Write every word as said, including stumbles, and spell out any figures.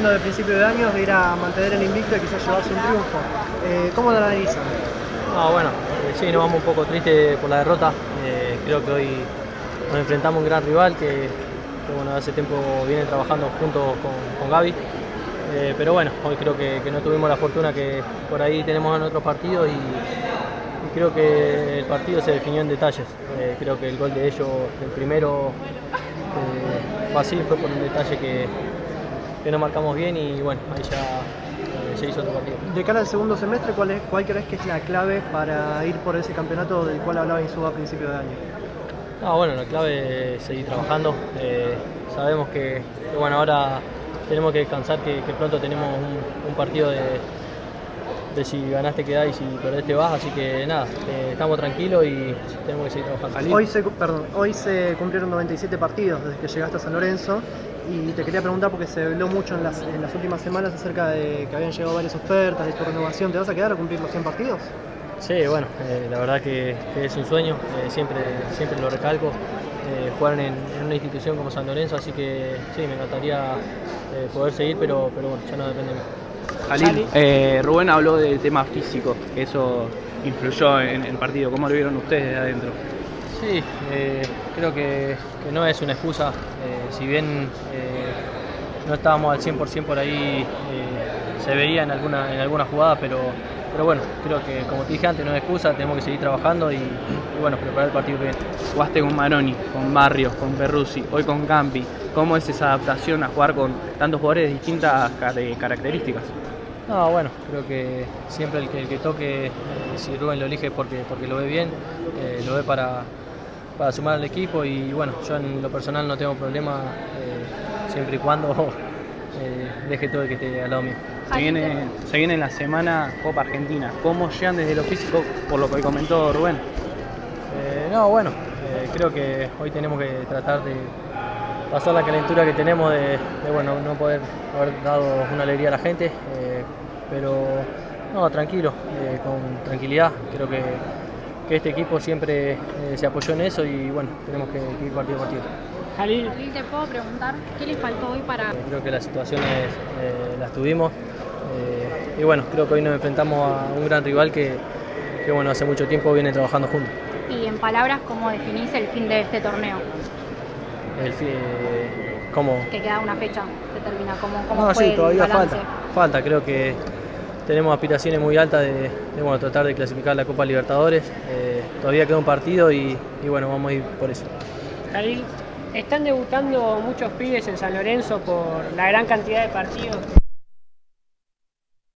viniendo de principio de año, de ir a mantener el invicto y quizás llevarse un triunfo. Eh, ¿Cómo lo analizan? No, bueno, eh, sí, nos vamos un poco tristes por la derrota. Eh, creo que hoy nos enfrentamos a un gran rival que, que bueno, hace tiempo viene trabajando junto con, con Gaby. Eh, pero bueno, hoy creo que, que no tuvimos la fortuna que por ahí tenemos en otros partidos y, y creo que el partido se definió en detalles. Eh, creo que el gol de ellos, el primero, eh, fue así, fue por un detalle que, que no marcamos bien y bueno, ahí ya eh, se hizo otro partido. De cara al segundo semestre, ¿cuál, es, ¿cuál crees que es la clave para ir por ese campeonato del cual hablaba Insúa a principio de año? No, bueno, la clave es seguir trabajando. Eh, sabemos que, que bueno, ahora tenemos que descansar, que, que pronto tenemos un, un partido de, de si ganaste quedás y si perdés te vas, así que nada, eh, estamos tranquilos y tenemos que seguir trabajando. Hoy se, perdón, hoy se cumplieron noventa y siete partidos desde que llegaste a San Lorenzo y te quería preguntar porque se habló mucho en las, en las últimas semanas acerca de que habían llegado varias ofertas, de tu renovación. ¿Te vas a quedar a cumplir los cien partidos? Sí, bueno, eh, la verdad que, que es un sueño, eh, siempre, siempre lo recalco, eh, jugar en, en una institución como San Lorenzo, así que sí, me encantaría eh, poder seguir, pero, pero bueno, ya no depende de mí. Jalil, eh, Rubén habló del tema físico, eso influyó en el partido, ¿cómo lo vieron ustedes de adentro? Sí, eh, creo que, que no es una excusa, eh, si bien eh, no estábamos al cien por cien por ahí, eh, se veía en alguna, en alguna jugada, pero... Pero bueno, creo que como te dije antes, no es excusa, tenemos que seguir trabajando y, y bueno, preparar el partido que viene. Jugaste con Maroni, con Barrios, con Perruzzi, hoy con Campi. ¿Cómo es esa adaptación a jugar con tantos jugadores de distintas características? No, bueno, creo que siempre el que, el que toque, eh, si Rubén lo elige porque, porque lo ve bien, eh, lo ve para, para sumar al equipo y bueno, yo en lo personal no tengo problema eh, siempre y cuando eh, deje todo el que esté al lado mío. Se viene, se viene en la semana Copa Argentina. ¿Cómo llegan desde lo físico, por lo que comentó Rubén? Eh, no, bueno, eh, creo que hoy tenemos que tratar de pasar la calentura que tenemos de, de bueno, no poder haber dado una alegría a la gente, eh, pero no, tranquilo, eh, con tranquilidad. Creo que, que este equipo siempre eh, se apoyó en eso y bueno, tenemos que, que ir partido a partido. Jalil, ¿te puedo preguntar qué les faltó hoy para...? Eh, creo que las situaciones eh, las tuvimos eh, y bueno, creo que hoy nos enfrentamos a un gran rival que, que bueno, hace mucho tiempo viene trabajando juntos. Y en palabras, ¿cómo definís el fin de este torneo? El fin, eh, ¿cómo? Que queda una fecha, se termina. ¿Cómo, cómo no, fue sí, todavía el balance? falta, falta, creo que tenemos aspiraciones muy altas de, de bueno, tratar de clasificar la Copa Libertadores, eh, todavía queda un partido y, y bueno, vamos a ir por eso. Jalil, están debutando muchos pibes en San Lorenzo por la gran cantidad de partidos.